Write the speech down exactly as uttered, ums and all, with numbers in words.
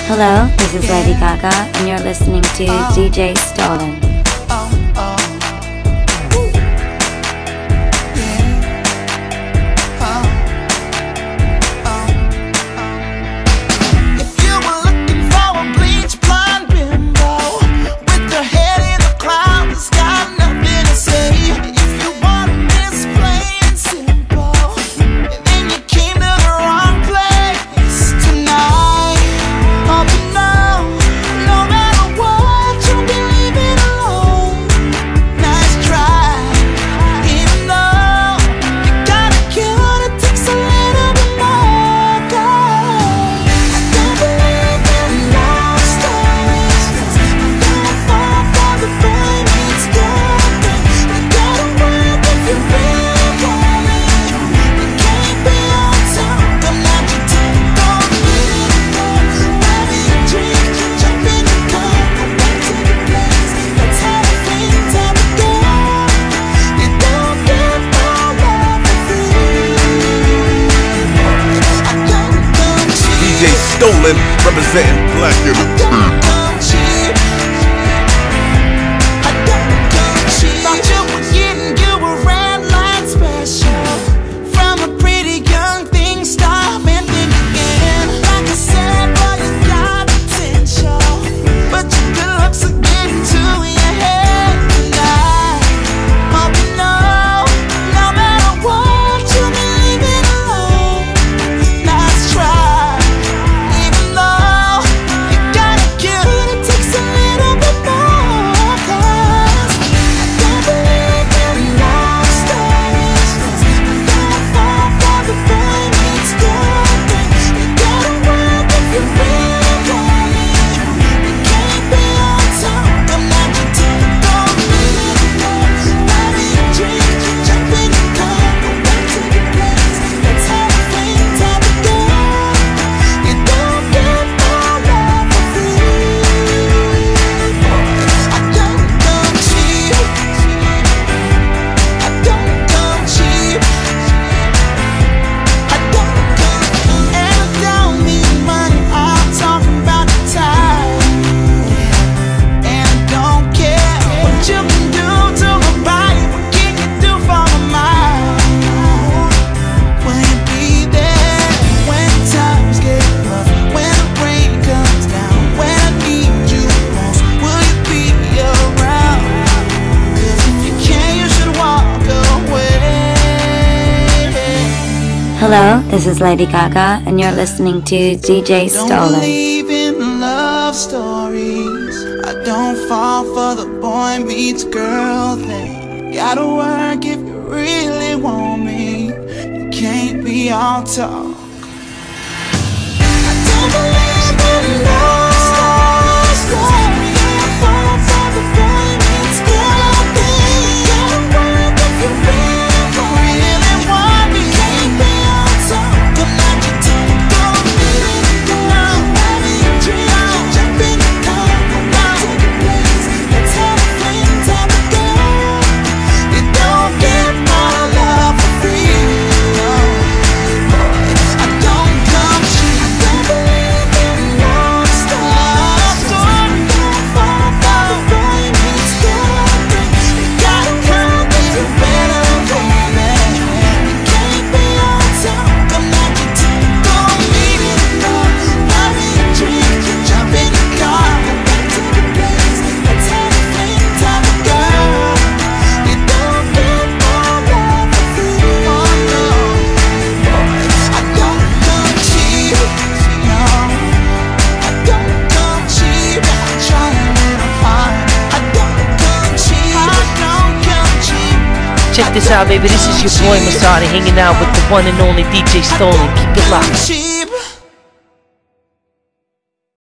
Hello, this is Lady Gaga, and you're listening to D J Stolen. Stolen, representing black entertainment. Thought you were getting you a red light special from a pretty young thing. Stop and think again. Like I said, boy, you got potential, but your good looks are getting to your head. And I hope you know, no matter what, you'll be leaving alone. Nice try. Hello, this is Lady Gaga, and you're listening to D J Stolen. Don't believe in love stories. I don't fall for the boy meets girl thing. Gotta work if you really want me. You can't be all talk. I don't believe in love stories. I fall for the boy meets girl thing. Gotta work if you really want me. Can't be all talk. Don't let you take it. Don't need it. Don't let me dream. Jump in the car. Take a place. Let's have a flame type of girl. You don't get my love for free. No. I don't come cheap. I don't believe in love stories. Don't fall for the boy meets girl thing. You gotta come get it better, baby. You can't be on top. Don't let you take it. Don't need it. No. Let me drink. Jump in the car. Take a place. Let's have a flame type of girl. You don't get my love for free. Oh no. I don't come cheap. No. I don't come cheap. I try a little hard. I don't come cheap. I don't come cheap. Check this out, baby. This is your boy Masada hanging out with the one and only D J Stolen. Keep it locked. Cheap.